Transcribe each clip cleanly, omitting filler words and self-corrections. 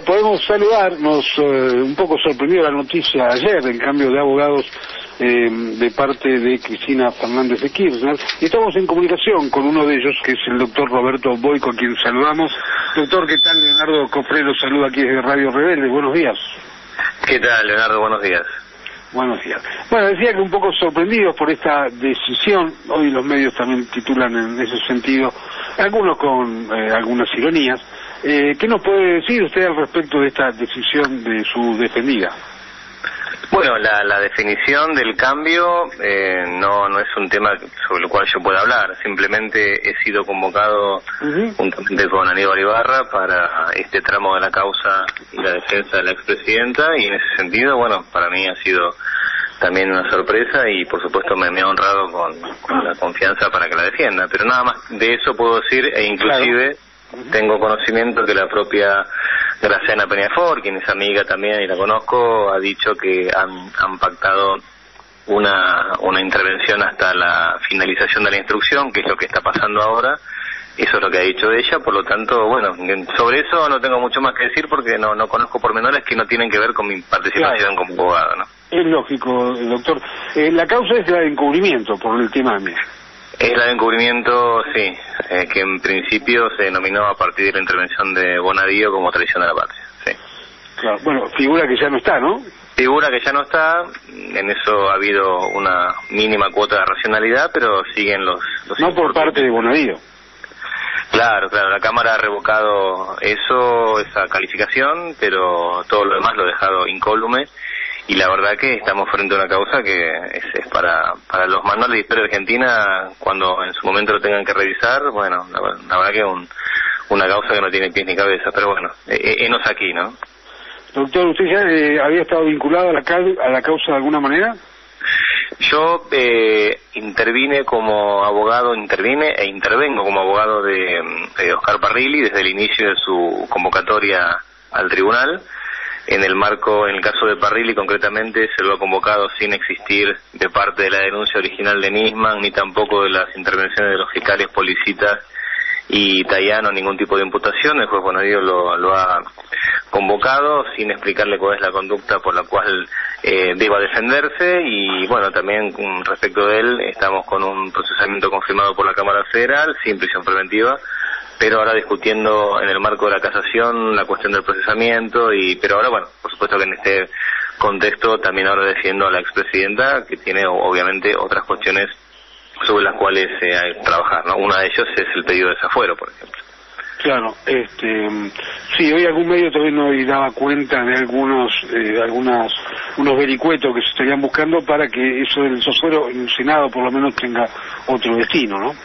podemos saludarnos, un poco sorprendido la noticia ayer del cambio de abogados de parte de Cristina Fernández de Kirchner, y estamos en comunicación con uno de ellos, que es el doctor Roberto Boico, a quien saludamos. Doctor, ¿qué tal? Leonardo Cofré lo saluda aquí desde Radio Rebelde. Buenos días. ¿Qué tal, Leonardo? Buenos días. Buenos días. Bueno, decía que un poco sorprendidos por esta decisión. Hoy los medios también titulan en ese sentido, algunos con algunas ironías. ¿Qué nos puede decir usted al respecto de esta decisión de su defendida? Bueno, la definición del cambio no es un tema sobre el cual yo pueda hablar. Simplemente he sido convocado juntamente con Aníbal Ibarra para este tramo de la causa y la defensa de la expresidenta, y en ese sentido, bueno, para mí ha sido también una sorpresa y por supuesto me ha honrado con la confianza para que la defienda. Pero nada más de eso puedo decir, e inclusive tengo conocimiento que la propia Graciana Peñafort, quien es amiga también y la conozco, ha dicho que han pactado una intervención hasta la finalización de la instrucción, que es lo que está pasando ahora. Eso es lo que ha dicho ella, por lo tanto, bueno, sobre eso no tengo mucho más que decir porque no conozco pormenores que no tienen que ver con mi participación como abogado, ¿no? Es lógico, doctor. La causa es la de encubrimiento por el tema de... Es la de encubrimiento, sí, que en principio se denominó a partir de la intervención de Bonadío como traición a la patria, sí. Claro, bueno, figura que ya no está, ¿no? Figura que ya no está, en eso ha habido una mínima cuota de racionalidad, pero siguen los no por parte de Bonadío. Claro, la Cámara ha revocado esa calificación, pero todo lo demás lo ha dejado incólume. Y la verdad que estamos frente a una causa que es para los manuales de historia argentina, cuando en su momento lo tengan que revisar, bueno, la verdad que una causa que no tiene pies ni cabeza, pero bueno, enos aquí, ¿no? Doctor, ¿usted ya había estado vinculado a la causa de alguna manera? Yo intervengo como abogado de Oscar Parrilli desde el inicio de su convocatoria al tribunal. En el caso de Parrilli concretamente, se lo ha convocado sin existir de parte de la denuncia original de Nisman, ni tampoco de las intervenciones de los fiscales Policitas y Tayano, ningún tipo de imputación. El juez Bonadío lo ha convocado sin explicarle cuál es la conducta por la cual deba defenderse, y bueno, también respecto de él estamos con un procesamiento confirmado por la Cámara Federal sin prisión preventiva, pero ahora discutiendo en el marco de la casación la cuestión del procesamiento, pero ahora, bueno, por supuesto que en este contexto también ahora defiendo a la expresidenta, que tiene obviamente otras cuestiones sobre las cuales hay que trabajar, ¿no? Una de ellas es el pedido de desafuero, por ejemplo. Claro, sí, hoy algún medio todavía no daba cuenta de unos vericuetos que se estarían buscando para que eso del desafuero en el Senado por lo menos tenga otro destino, ¿no?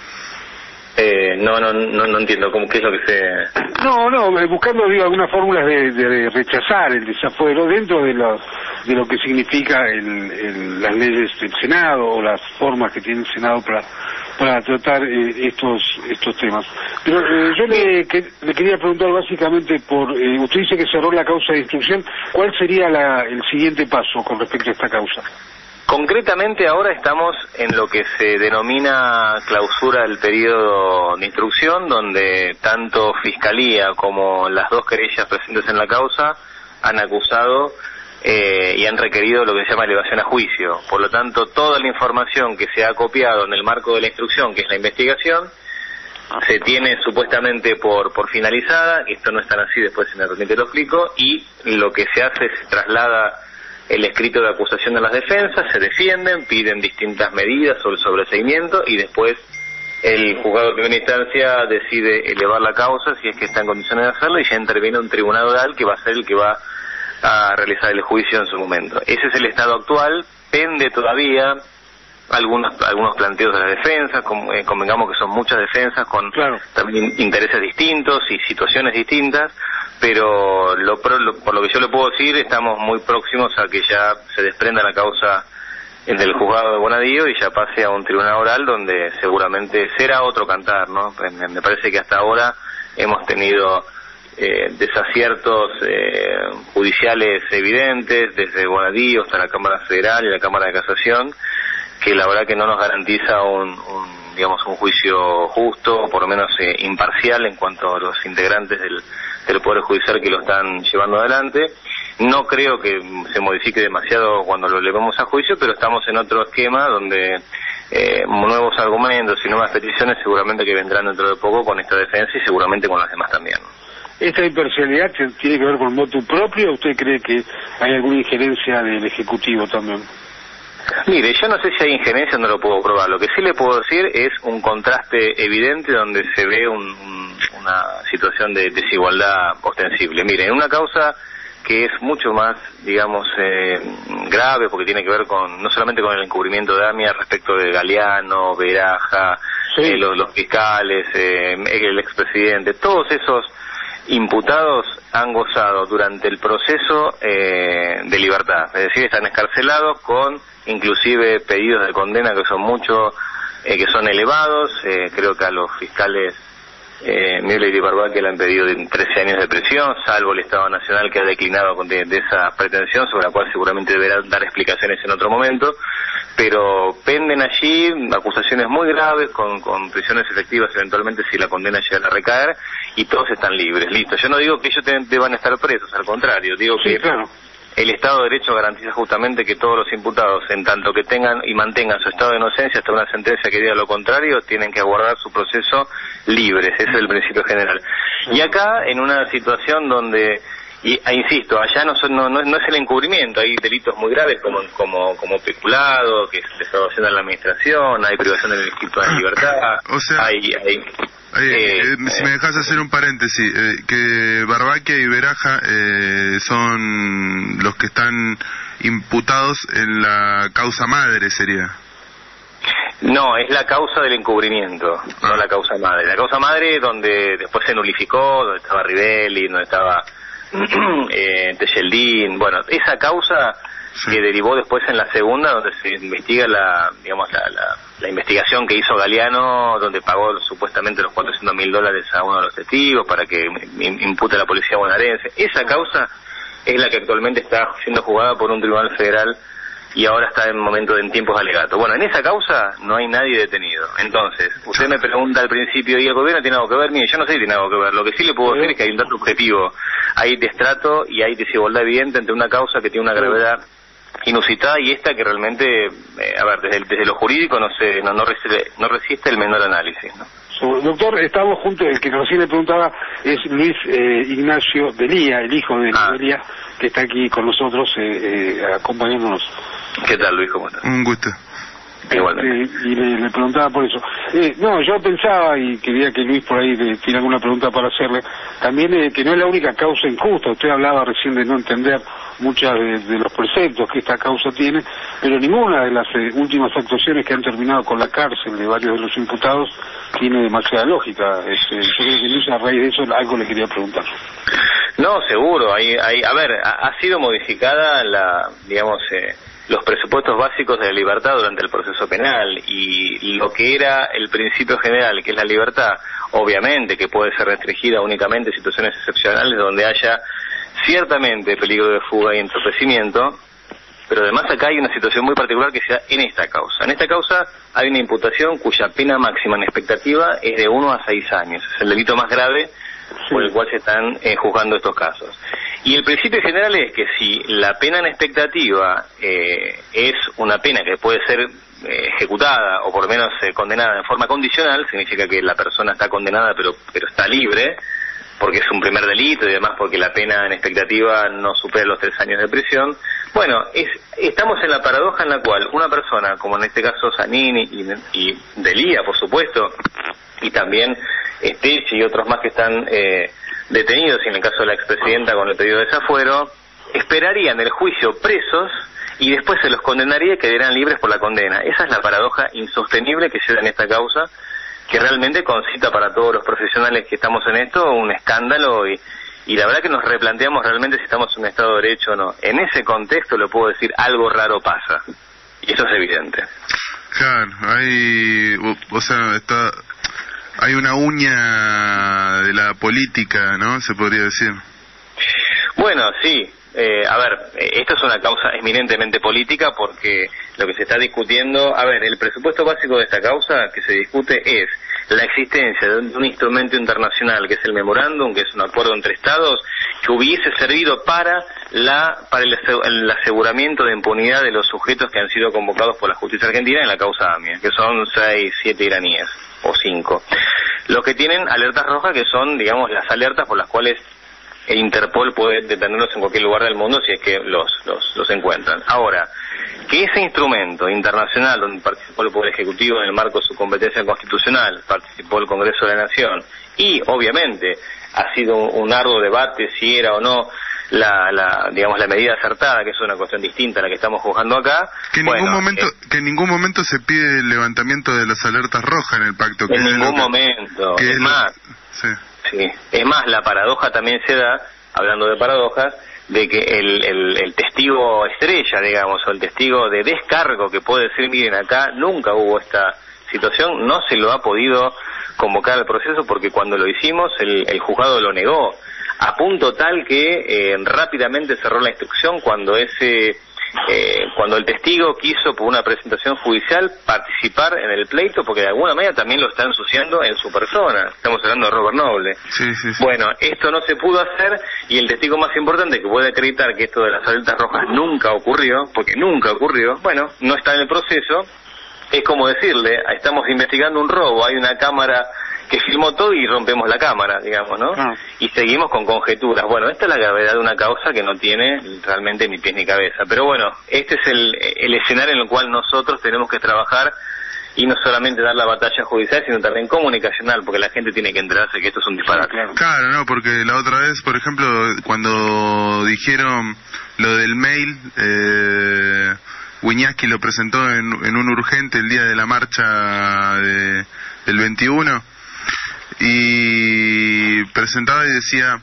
No entiendo qué es lo que se... No, buscando algunas fórmulas de rechazar el desafuero dentro de lo que significa las leyes del Senado o las formas que tiene el Senado para tratar estos temas. Pero yo le quería preguntar básicamente usted dice que cerró la causa de instrucción, ¿cuál sería el siguiente paso con respecto a esta causa? Concretamente ahora estamos en lo que se denomina clausura del periodo de instrucción, donde tanto Fiscalía como las dos querellas presentes en la causa han acusado y han requerido lo que se llama elevación a juicio. Por lo tanto, toda la información que se ha copiado en el marco de la instrucción, que es la investigación, se tiene supuestamente por finalizada. Esto no es tan así, después si me permite lo explico, y lo que se hace es se traslada el escrito de acusación a las defensas, se defienden, piden distintas medidas sobre el sobreseimiento, y después el juzgado de primera instancia decide elevar la causa si es que está en condiciones de hacerlo, y ya interviene un tribunal oral que va a ser el que va a realizar el juicio en su momento. Ese es el estado actual. Pende todavía algunos planteos de las defensas, convengamos que son muchas defensas con también intereses distintos y situaciones distintas, pero por lo que yo le puedo decir, estamos muy próximos a que ya se desprenda la causa del juzgado de Bonadío y ya pase a un tribunal oral donde seguramente será otro cantar, ¿no? Me parece que hasta ahora hemos tenido desaciertos judiciales evidentes, desde Bonadío hasta la Cámara Federal y la Cámara de Casación, que la verdad que no nos garantiza un juicio justo, o por lo menos imparcial en cuanto a los integrantes del Poder Judicial que lo están llevando adelante. No creo que se modifique demasiado cuando lo llevemos a juicio, pero estamos en otro esquema donde nuevos argumentos y nuevas peticiones seguramente que vendrán dentro de poco con esta defensa y seguramente con las demás también. ¿Esta imparcialidad tiene que ver con motu propio o usted cree que hay alguna injerencia del Ejecutivo también? Mire, yo no sé si hay injerencia, no lo puedo probar. Lo que sí le puedo decir es un contraste evidente donde se ve una situación de desigualdad ostensible. Mire, en una causa que es mucho más, digamos, grave, porque tiene que ver con no solamente con el encubrimiento de AMIA respecto de Galeano, Veraja, sí, los fiscales, el expresidente, todos esos imputados han gozado durante el proceso de libertad, es decir, están escarcelados con inclusive pedidos de condena que son que son elevados. Creo que a los fiscales Müller y Barbaque le han pedido 13 años de prisión, salvo el Estado Nacional que ha declinado de esa pretensión, sobre la cual seguramente deberá dar explicaciones en otro momento, pero penden allí acusaciones muy graves con prisiones efectivas eventualmente si la condena llega a recaer, y todos están libres, listo. Yo no digo que ellos deban estar presos, al contrario, digo sí, que claro, el Estado de Derecho garantiza justamente que todos los imputados, en tanto que tengan y mantengan su estado de inocencia hasta una sentencia que diga lo contrario, tienen que aguardar su proceso libres. Ese es el principio general. Y acá, en una situación donde, insisto, allá no es el encubrimiento, hay delitos muy graves como peculado, que es desaparición de la administración, hay privación del instinto de libertad, o sea, si me dejas hacer un paréntesis, que Barbaque y Veraja son los que están imputados en la causa madre, ¿sería? No, es la causa del encubrimiento, no la causa madre. La causa madre donde después se nulificó, donde estaba Rivelli, donde estaba Tejeldín, bueno, esa causa sí, que derivó después en la segunda, donde se investiga la investigación que hizo Galeano, donde pagó supuestamente los $400.000 a uno de los testigos para que impute a la policía bonaerense. Esa causa es la que actualmente está siendo jugada por un tribunal federal y ahora está en tiempos alegatos. Bueno, en esa causa no hay nadie detenido. Entonces, usted me pregunta al principio, ¿y el gobierno tiene algo que ver? Mire, yo no sé si tiene algo que ver. Lo que sí le puedo decir es que hay un dato objetivo. Hay destrato y hay desigualdad evidente entre una causa que tiene una gravedad inusitada y esta que realmente, desde lo jurídico no resiste el menor análisis, ¿no? Doctor, estamos juntos, el que recién le preguntaba es Luis Ignacio Delía, el hijo de Delía, que está aquí con nosotros acompañándonos. ¿Qué tal, Luis? ¿Cómo estás? Un gusto. Igualmente. Y le preguntaba por eso. No, yo pensaba, y quería que Luis por ahí tiene alguna pregunta para hacerle, también que no es la única causa injusta. Usted hablaba recién de no entender muchas de los preceptos que esta causa tiene, pero ninguna de las últimas actuaciones que han terminado con la cárcel de varios de los imputados tiene demasiada lógica. Yo creo que Luis, a raíz de eso, algo le quería preguntar. No, seguro. Ha sido modificada los presupuestos básicos de la libertad durante el proceso penal, y lo que era el principio general, que es la libertad, obviamente que puede ser restringida únicamente en situaciones excepcionales donde haya ciertamente peligro de fuga y entorpecimiento, pero además acá hay una situación muy particular que se da en esta causa. En esta causa hay una imputación cuya pena máxima en expectativa es de 1 a 6 años. Es el delito más grave por el cual se están juzgando estos casos. Y el principio general es que si la pena en expectativa es una pena que puede ser ejecutada o por lo menos condenada en forma condicional, significa que la persona está condenada pero está libre, porque es un primer delito y además porque la pena en expectativa no supera los 3 años de prisión. Bueno, estamos en la paradoja en la cual una persona, como en este caso Zanini y Delía, por supuesto, y también Stich y otros más que están detenidos, y en el caso de la expresidenta con el pedido de desafuero, esperarían el juicio presos y después se los condenaría y quedarían libres por la condena. Esa es la paradoja insostenible que se da en esta causa, que realmente concita para todos los profesionales que estamos en esto un escándalo, y la verdad que nos replanteamos realmente si estamos en un Estado de Derecho o no. En ese contexto, le puedo decir, algo raro pasa, y eso es evidente. Claro, hay una uña de la política, ¿no? Se podría decir. Bueno, sí. Esto es una causa eminentemente política porque lo que se está discutiendo, el presupuesto básico de esta causa que se discute es la existencia de un instrumento internacional que es el memorándum, que es un acuerdo entre estados, que hubiese servido para el aseguramiento de impunidad de los sujetos que han sido convocados por la justicia argentina en la causa AMIA, que son 6, 7 iraníes, o 5. Los que tienen alertas rojas, que son, digamos, las alertas por las cuales el Interpol puede detenerlos en cualquier lugar del mundo si es que los encuentran. Ahora, que ese instrumento internacional donde participó el Poder Ejecutivo en el marco de su competencia constitucional, participó el Congreso de la Nación, y obviamente ha sido un arduo debate si era o no la medida acertada, que es una cuestión distinta a la que estamos juzgando acá. Que en ningún momento se pide el levantamiento de las alertas rojas en el pacto. En ningún momento. Es más, sí, es más, la paradoja también se da, hablando de paradojas, de que el testigo estrella, digamos, o el testigo de descargo que puede decir, miren, acá nunca hubo esta situación, no se lo ha podido convocar al proceso porque cuando lo hicimos el juzgado lo negó, a punto tal que rápidamente cerró la instrucción cuando el testigo quiso por una presentación judicial participar en el pleito, porque de alguna manera también lo está ensuciando en su persona. Estamos hablando de Robert Noble. Sí. Bueno, esto no se pudo hacer, y el testigo más importante que puede acreditar que esto de las alertas rojas nunca ocurrió, porque nunca ocurrió, bueno, no está en el proceso. Es como decirle, estamos investigando un robo, hay una cámara que filmó todo y rompemos la cámara, digamos, ¿no? Y seguimos con conjeturas. Bueno, esta es la gravedad de una causa que no tiene realmente ni pies ni cabeza. Pero bueno, este es el escenario en el cual nosotros tenemos que trabajar, y no solamente dar la batalla judicial, sino también comunicacional, porque la gente tiene que enterarse que esto es un disparate. Claro, no, porque la otra vez, por ejemplo, cuando dijeron lo del mail, Wiñaski lo presentó en un urgente el día de la marcha del 21, y presentaba y decía,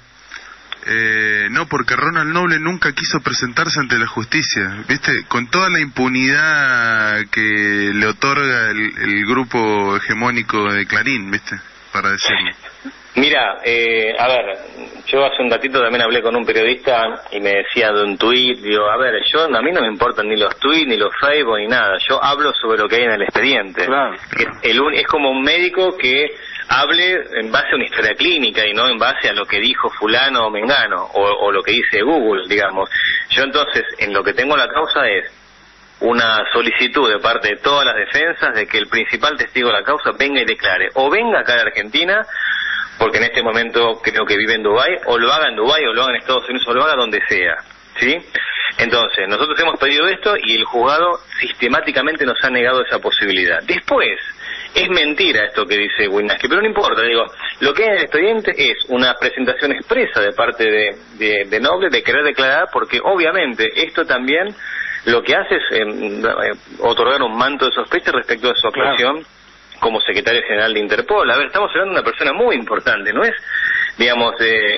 no, porque Ronald Noble nunca quiso presentarse ante la justicia, ¿viste? Con toda la impunidad que le otorga el grupo hegemónico de Clarín, ¿viste? Para decirlo. Mira, a ver, yo hace un ratito también hablé con un periodista y me decía de un tuit, digo, a mí no me importan ni los tuits, ni los Facebook, ni nada, yo hablo sobre lo que hay en el expediente. Claro. Es como un médico que hable en base a una historia clínica y no en base a lo que dijo fulano o mengano, o lo que dice Google, digamos. Yo entonces, en lo que tengo la causa es una solicitud de parte de todas las defensas de que el principal testigo de la causa venga y declare, o venga acá a Argentina, porque en este momento creo que vive en Dubái, o lo haga en Dubái, o lo haga en Estados Unidos, o lo haga donde sea, ¿sí? Entonces, nosotros hemos pedido esto y el juzgado sistemáticamente nos ha negado esa posibilidad. Después, es mentira esto que dice Wiñaski, pero no importa, digo, lo que hay en el expediente es una presentación expresa de parte de Noble de querer declarar, porque obviamente esto también lo que hace es otorgar un manto de sospecha respecto a su actuación como secretario general de Interpol. A ver, estamos hablando de una persona muy importante, no es, digamos,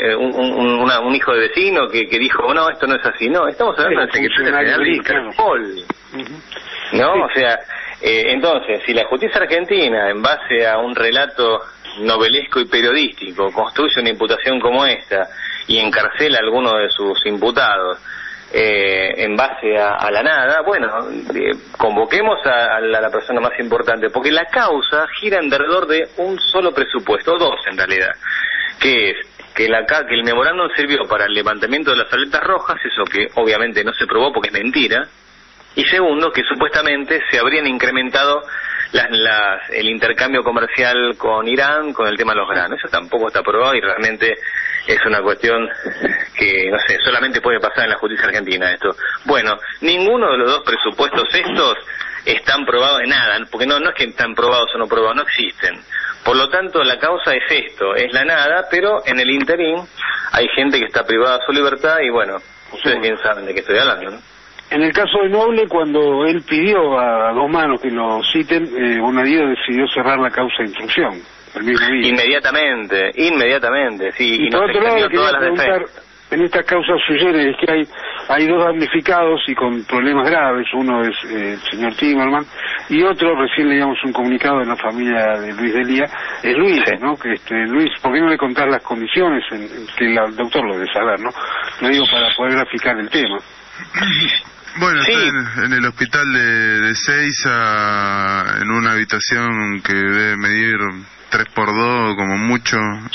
un hijo de vecino que dijo, no, esto no es así, no, estamos hablando del secretario general de Interpol, ¿no? O sea, entonces, si la justicia argentina, en base a un relato novelesco y periodístico, construye una imputación como esta y encarcela a alguno de sus imputados, en base a la nada, bueno, convoquemos a la persona más importante, porque la causa gira alrededor de un solo presupuesto, dos en realidad, que es que el memorándum sirvió para el levantamiento de las alertas rojas, eso que obviamente no se probó porque es mentira, y segundo, que supuestamente se habrían incrementado el intercambio comercial con Irán con el tema de los granos. Eso tampoco está probado y realmente es una cuestión que, no sé, solamente puede pasar en la justicia argentina esto. Bueno, ninguno de los dos presupuestos estos están probados de nada, porque no es que están probados o no probados, no existen. Por lo tanto, la causa es esto, es la nada, pero en el interín hay gente que está privada de su libertad y bueno, ustedes bien saben de qué estoy hablando, ¿no? En el caso de Noble, cuando él pidió a dos manos que lo citen, Bonadío decidió cerrar la causa de instrucción el mismo día. Inmediatamente, sí. Y por otro lado, quería preguntar, en estas causas sui generis, es que hay dos damnificados y con problemas graves. Uno es el señor Timerman y otro, recién leíamos un comunicado de la familia de Luis Delía, es Luis, sí. ¿No? Que Luis, ¿por qué no le contás las condiciones que el doctor lo debe saber, ¿no? Lo digo para poder graficar el tema. Bueno, sí. Está en el hospital de Seiza, en una habitación que debe medir 3x2 como mucho,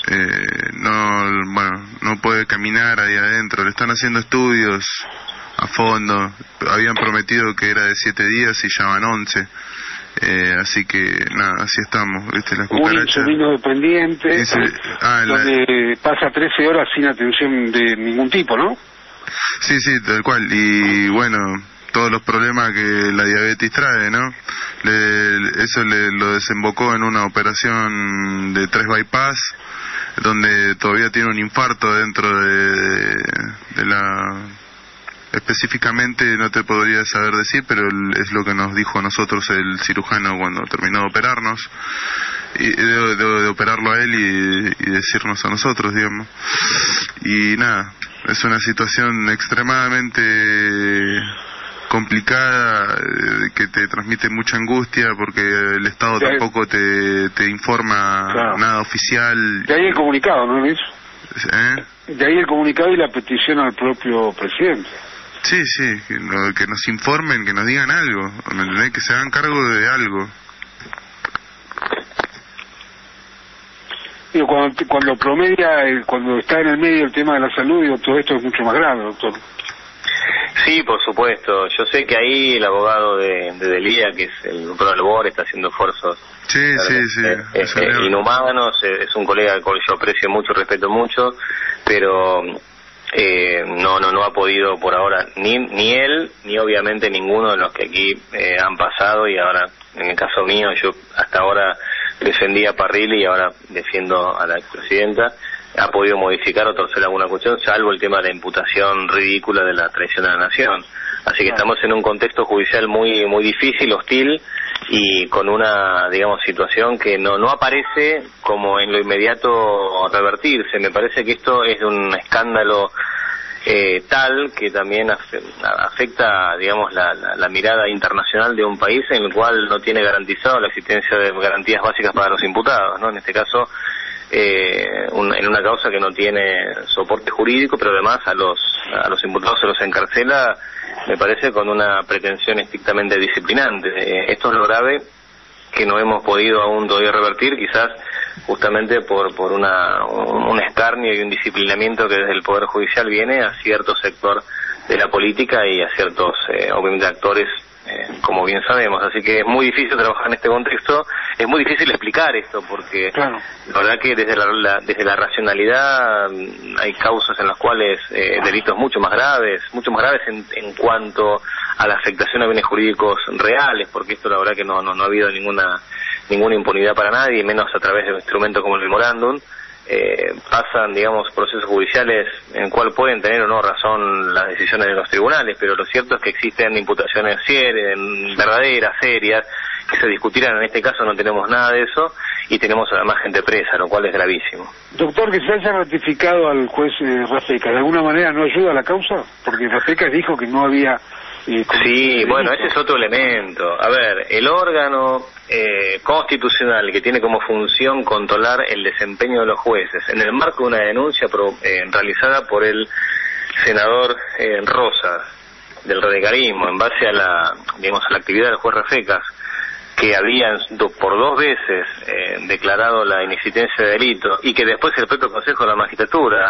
no puede caminar ahí adentro. Le están haciendo estudios a fondo, habían prometido que era de 7 días y ya van 11. Así que nada, así estamos, ¿viste? Las cucarachas. Un insulino dependiente, donde pasa 13 horas sin atención de ningún tipo, ¿no? Sí, tal cual. Y bueno, todos los problemas que la diabetes trae, ¿no? Eso lo desembocó en una operación de 3 bypass, donde todavía tiene un infarto dentro de la... Específicamente no te podría saber decir, pero es lo que nos dijo a nosotros el cirujano cuando terminó de operarnos, y de operarlo a él y decirnos a nosotros, digamos. Y nada, es una situación extremadamente complicada, que te transmite mucha angustia porque el Estado tampoco te informa nada oficial. De ahí el comunicado, ¿no, Luis? De ahí el comunicado y la petición al propio presidente. Sí, que nos informen, que nos digan algo, ¿me entendés? Que se hagan cargo de algo. Digo, cuando promedia, cuando está en el medio el tema de la salud, digo, todo esto es mucho más grave, doctor. Sí, por supuesto. Yo sé que ahí el abogado de Delía, que es el doctor Albor, está haciendo esfuerzos inhumanos. Es un colega al cual yo aprecio mucho, respeto mucho, pero no ha podido por ahora ni él ni obviamente ninguno de los que aquí han pasado. Y ahora, en el caso mío, yo hasta ahora defendía a Parrilli y ahora defiendo a la expresidenta, ha podido modificar o torcer alguna cuestión, salvo el tema de la imputación ridícula de la traición a la nación. Así que estamos en un contexto judicial muy difícil, hostil, y con una, digamos, situación que no aparece como en lo inmediato revertirse. Me parece que esto es de un escándalo tal que también afecta, digamos, la mirada internacional de un país en el cual no tiene garantizado la existencia de garantías básicas para los imputados, ¿no? En este caso, en una causa que no tiene soporte jurídico, pero además a los imputados se los encarcela, me parece, con una pretensión estrictamente disciplinante. Esto es lo grave, que no hemos podido aún todavía revertir, quizás justamente por un escarnio y un disciplinamiento que desde el Poder Judicial viene a cierto sector de la política y a ciertos, obviamente, actores, como bien sabemos. Así que es muy difícil trabajar en este contexto, es muy difícil explicar esto, porque la verdad que desde la racionalidad hay causas en las cuales delitos mucho más graves en cuanto a la afectación a bienes jurídicos reales, porque esto la verdad que no ha habido ninguna impunidad para nadie, menos a través de un instrumento como el memorándum. Pasan, digamos, procesos judiciales en el cual pueden tener o no razón las decisiones de los tribunales, pero lo cierto es que existen imputaciones verdaderas, serias, que se discutirán. En este caso no tenemos nada de eso y tenemos además gente presa, lo cual es gravísimo. Doctor, que se haya ratificado al juez Rafecas, ¿de alguna manera no ayuda a la causa? Porque Rafecas dijo que no había... Sí, bueno, ese es otro elemento. A ver, el órgano constitucional que tiene como función controlar el desempeño de los jueces, en el marco de una denuncia realizada por el senador Rosas del radicalismo, en base a la actividad del juez Rafecas, que había por 2 veces declarado la inexistencia de delito, y que después el propio Consejo de la Magistratura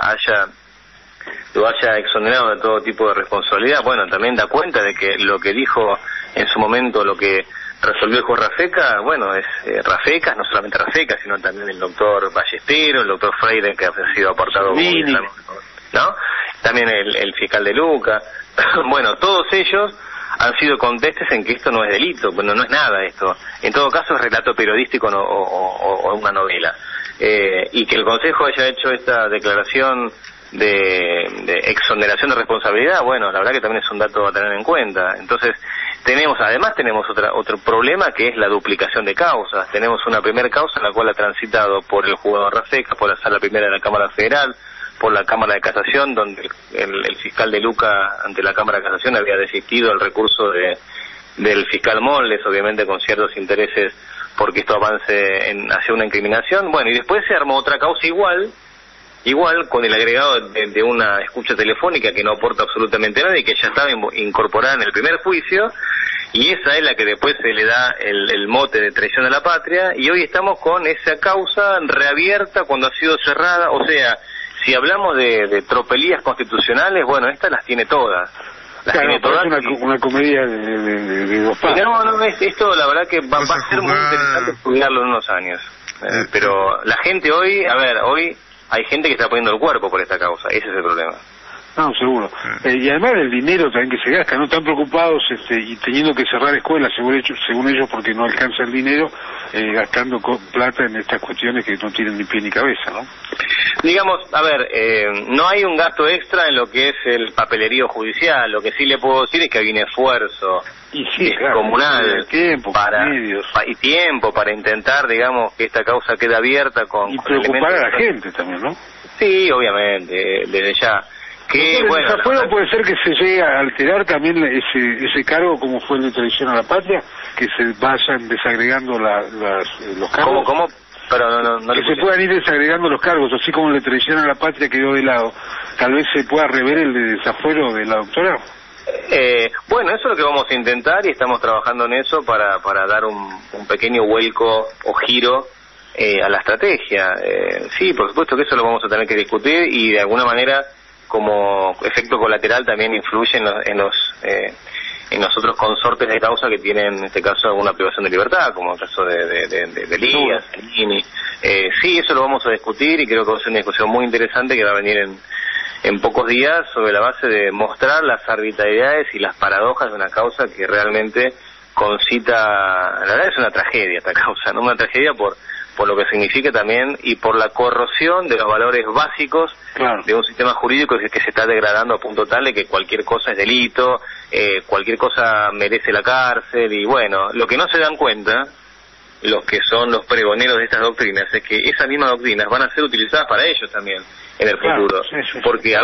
lo haya exonerado de todo tipo de responsabilidad. Bueno, también da cuenta de que lo que dijo en su momento, lo que resolvió el juez Rafecas, bueno, es Rafecas, no solamente Rafecas, sino también el doctor Ballestero, el doctor Freire, que ha sido apartado, ¿no? También el fiscal de Luca. Bueno, todos ellos han sido contestes en que esto no es delito, bueno, no es nada esto. En todo caso es relato periodístico o una novela. Y que el Consejo haya hecho esta declaración de exoneración de responsabilidad, bueno, la verdad que también es un dato a tener en cuenta. Entonces tenemos otro problema, que es la duplicación de causas. Tenemos una primera causa en la cual ha transitado por el juzgado Rafecas, por la sala primera de la Cámara Federal, por la Cámara de Casación, donde el fiscal de Luca ante la Cámara de Casación había desistido el recurso del fiscal Moldes, obviamente con ciertos intereses porque esto avance hacia una incriminación. Bueno, y después se armó otra causa igual con el agregado de una escucha telefónica que no aporta absolutamente nada y que ya estaba incorporada en el primer juicio, y esa es la que después se le da el mote de traición a la patria, y hoy estamos con esa causa reabierta cuando ha sido cerrada. O sea, si hablamos de tropelías constitucionales, bueno, estas las tiene todas. Claro, es una comedia de dos partes. No, esto la verdad que va a ser muy interesante estudiarlo en unos años. Pero la gente hoy, hoy hay gente que está poniendo el cuerpo por esta causa, ese es el problema. No, seguro. Y además del dinero también que se gasta, no están preocupados y teniendo que cerrar escuelas, según ellos, porque no alcanza el dinero, gastando plata en estas cuestiones que no tienen ni pie ni cabeza, ¿no? Digamos, no hay un gasto extra en lo que es el papelerío judicial. Lo que sí le puedo decir es que hay un esfuerzo comunal, tiempo para intentar, digamos, que esta causa quede abierta con preocupar a la gente también, ¿no? Sí, obviamente, desde ya. Que bueno, el desafuero puede ser que se llegue a alterar también ese cargo, como fue el de traición a la patria, que se vayan desagregando los cargos. ¿Cómo? Pero no que se puedan ir desagregando los cargos, así como le traición a la patria quedó de lado. Tal vez se pueda rever el de desafuero de la doctora. Bueno, eso es lo que vamos a intentar y estamos trabajando en eso para dar un pequeño vuelco o giro a la estrategia. Sí, por supuesto que eso lo vamos a tener que discutir y de alguna manera como efecto colateral también influye en los otros consortes de causa que tienen en este caso alguna privación de libertad, como el caso de Elías, Elini. Sí, eso lo vamos a discutir y creo que va a ser una discusión muy interesante que va a venir en pocos días sobre la base de mostrar las arbitrariedades y las paradojas de una causa que realmente concita, la verdad es una tragedia esta causa, ¿no? Una tragedia por lo que significa también y por la corrosión de los valores básicos de un sistema jurídico que se está degradando a punto tal de que cualquier cosa es delito, cualquier cosa merece la cárcel y bueno, lo que no se dan cuenta los que son los pregoneros de estas doctrinas es que esas mismas doctrinas van a ser utilizadas para ellos también en el futuro, porque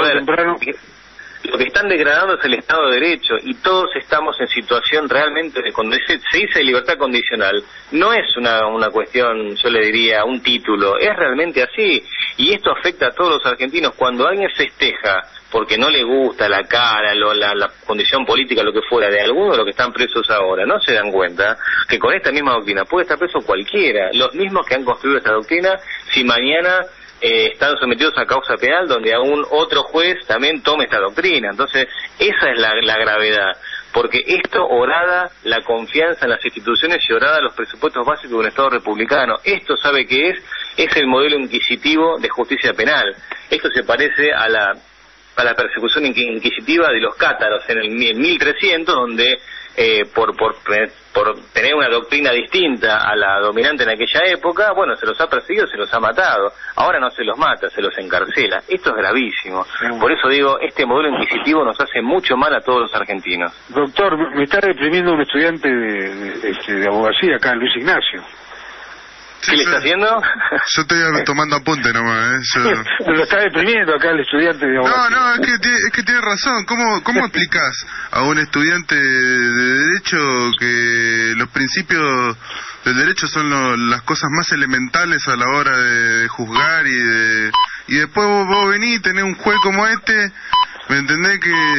lo que están degradando es el Estado de Derecho y todos estamos en situación realmente de cuando se dice libertad condicional, no es una cuestión, yo le diría, un título, es realmente así y esto afecta a todos los argentinos. Cuando alguien festeja porque no le gusta la cara, la condición política, lo que fuera, de algunos de los que están presos ahora, no se dan cuenta que con esta misma doctrina puede estar preso cualquiera, los mismos que han construido esta doctrina, si mañana están sometidos a causa penal donde aún otro juez también tome esta doctrina. Entonces, esa es la gravedad, porque esto horada la confianza en las instituciones y horada los presupuestos básicos de un Estado republicano. Esto, ¿sabe qué es? Es el modelo inquisitivo de justicia penal. Esto se parece a la persecución inquisitiva de los cátaros en el 1300, donde por tener una doctrina distinta a la dominante en aquella época, bueno, se los ha perseguido, se los ha matado. Ahora no se los mata, se los encarcela. Esto es gravísimo. Por eso digo, este modelo inquisitivo nos hace mucho mal a todos los argentinos. Doctor, me está reprimiendo un estudiante de abogacía acá, Luis Ignacio. ¿Qué le está haciendo? Yo estoy tomando apunte nomás, Lo está deprimiendo acá el estudiante de abogacía. No, es que tiene razón. ¿Cómo explicás a un estudiante de derecho que los principios del derecho son las cosas más elementales a la hora de juzgar y después vos venís y tenés un juez como este, ¿me entendés?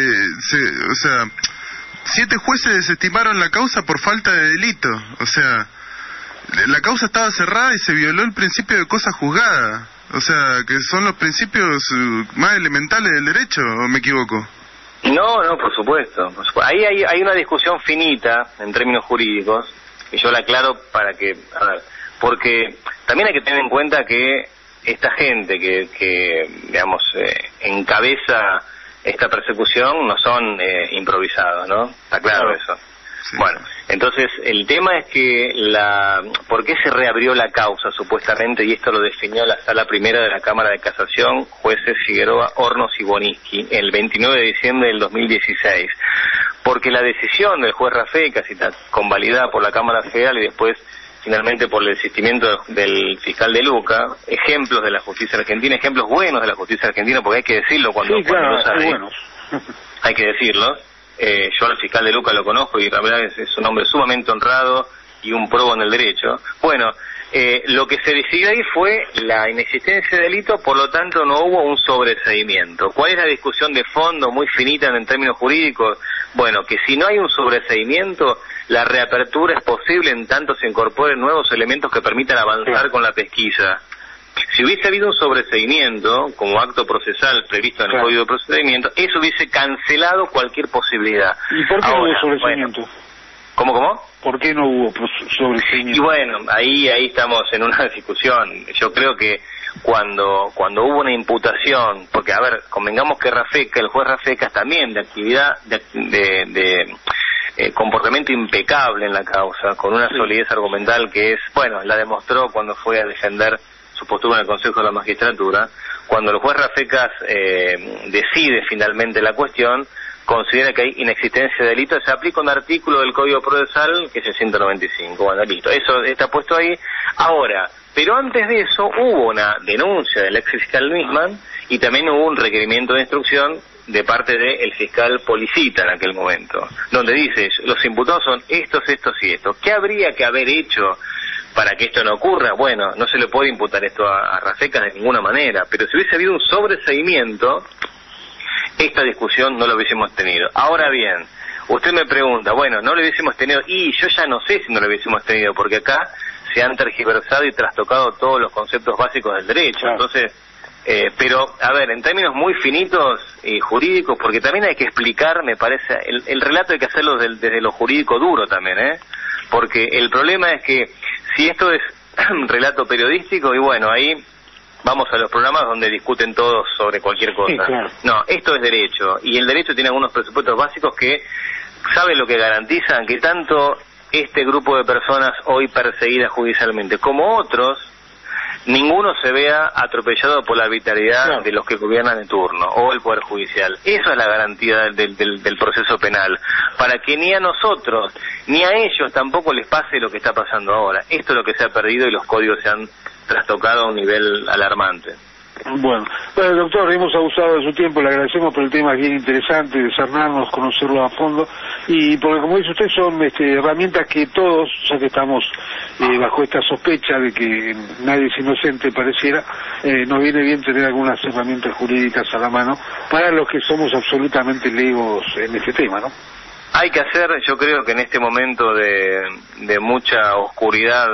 O sea, 7 jueces desestimaron la causa por falta de delito, o sea, la causa estaba cerrada y se violó el principio de cosa juzgada. O sea, que son los principios más elementales del derecho, ¿o me equivoco? No, por supuesto. Ahí hay una discusión finita en términos jurídicos, y yo la aclaro para que... A ver, porque también hay que tener en cuenta que esta gente que digamos, encabeza esta persecución no son improvisados, ¿no? Está claro eso. Sí. Bueno, entonces el tema es que ¿por qué se reabrió la causa supuestamente? Y esto lo definió la Sala Primera de la Cámara de Casación, jueces Figueroa, Hornos y Boniski, el 29 de diciembre del 2016. Porque la decisión del juez Rafé, casi convalidada por la Cámara Federal y después finalmente por el desistimiento del fiscal de Luca, ejemplos de la justicia argentina, ejemplos buenos de la justicia argentina, porque hay que decirlo cuando no sabe, buenos. Hay que decirlo. Yo al fiscal de Luca lo conozco y la verdad es un hombre sumamente honrado y un probo en el derecho. Bueno, lo que se decidió ahí fue la inexistencia de delito, por lo tanto no hubo un sobreseimiento. ¿Cuál es la discusión de fondo, muy finita en términos jurídicos? Bueno, que si no hay un sobreseimiento, la reapertura es posible en tanto se incorporen nuevos elementos que permitan avanzar con la pesquisa. Si hubiese habido un sobreseimiento como acto procesal previsto en el Código de Procedimiento, eso hubiese cancelado cualquier posibilidad. ¿Y por qué no hubo sobreseimiento? Bueno, ¿Cómo? ¿Por qué no hubo sobreseimiento? Y bueno, ahí estamos en una discusión. Yo creo que cuando hubo una imputación, porque a ver, convengamos que el juez Rafecas también de actividad, de comportamiento impecable en la causa, con una solidez argumental que la demostró cuando fue a defender su postura en el Consejo de la Magistratura. Cuando el juez Rafecas decide finalmente la cuestión, considera que hay inexistencia de delito, se aplica un artículo del Código Procesal que es el 195. Bueno, listo, eso está puesto ahí. Ahora, pero antes de eso hubo una denuncia del ex fiscal Nisman y también hubo un requerimiento de instrucción de parte del fiscal Policita en aquel momento, donde dice, los imputados son estos y estos. ¿Qué habría que haber hecho para que esto no ocurra? Bueno, no se le puede imputar esto a Rafecas de ninguna manera, pero si hubiese habido un sobreseimiento, esta discusión no lo hubiésemos tenido. Ahora bien, usted me pregunta, bueno, no lo hubiésemos tenido, y yo ya no sé si no lo hubiésemos tenido, porque acá se han tergiversado y trastocado todos los conceptos básicos del derecho. Claro. Entonces, pero, a ver, en términos muy finitos y jurídicos, porque también hay que explicar, me parece, el relato hay que hacerlo desde lo jurídico duro también, porque el problema es que si esto es relato periodístico, y bueno, ahí vamos a los programas donde discuten todos sobre cualquier cosa. Sí, claro. No, esto es derecho, y el derecho tiene algunos presupuestos básicos que saben lo que garantizan, que tanto este grupo de personas hoy perseguidas judicialmente como otros, ninguno se vea atropellado por la arbitrariedad de los que gobiernan en turno o el Poder Judicial. Eso es la garantía del proceso penal, para que ni a nosotros ni a ellos tampoco les pase lo que está pasando ahora. Esto es lo que se ha perdido y los códigos se han trastocado a un nivel alarmante. Bueno, doctor, hemos abusado de su tiempo, le agradecemos por el tema, es bien interesante, desarmarnos, conocerlo a fondo, y porque como dice usted son herramientas que todos, ya que estamos bajo esta sospecha de que nadie es inocente pareciera, nos viene bien tener algunas herramientas jurídicas a la mano para los que somos absolutamente legos en este tema, ¿no? Hay que hacer, yo creo que en este momento de mucha oscuridad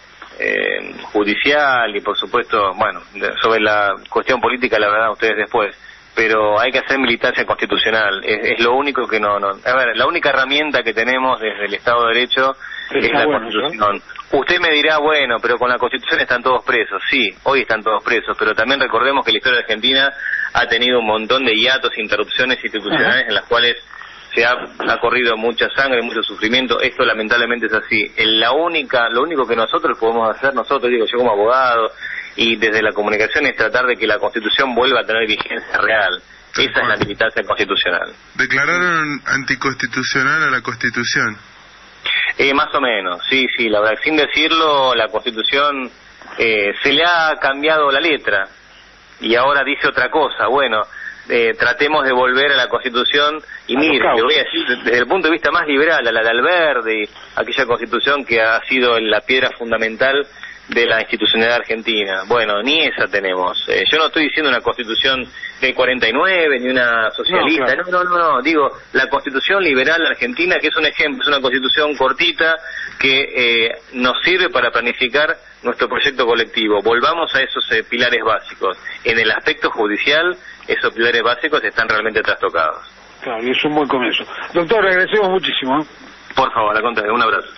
judicial y por supuesto, bueno, sobre la cuestión política la verdad ustedes después, pero hay que hacer militancia constitucional, es lo único que a ver, la única herramienta que tenemos desde el Estado de Derecho es la Constitución. Usted me dirá, bueno, pero con la Constitución están todos presos. Sí, hoy están todos presos, pero también recordemos que la historia de Argentina ha tenido un montón de hiatos, interrupciones institucionales en las cuales se ha corrido mucha sangre, mucho sufrimiento. Esto lamentablemente es así. Lo único que nosotros podemos hacer, yo como abogado y desde la comunicación, es tratar de que la Constitución vuelva a tener vigencia real. Esa es la militancia constitucional. ¿Declararon anticonstitucional a la Constitución? Más o menos, sí, la verdad, sin decirlo, la Constitución se le ha cambiado la letra y ahora dice otra cosa. Bueno, tratemos de volver a la Constitución y mire, le voy a decir desde el punto de vista más liberal, a la de Alberdi, aquella Constitución que ha sido la piedra fundamental de la institucionalidad argentina. Bueno, ni esa tenemos. Yo no estoy diciendo una Constitución del 49 ni una socialista, no, digo la Constitución liberal argentina, que es un ejemplo, es una Constitución cortita que nos sirve para planificar nuestro proyecto colectivo. Volvamos a esos pilares básicos. En el aspecto judicial, esos pilares básicos están realmente trastocados. Claro, y es un buen comienzo. Doctor, le agradecemos muchísimo. Por favor, al contrario, un abrazo.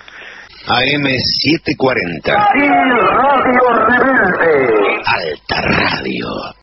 AM740. Radio Rebelde. Alta Radio.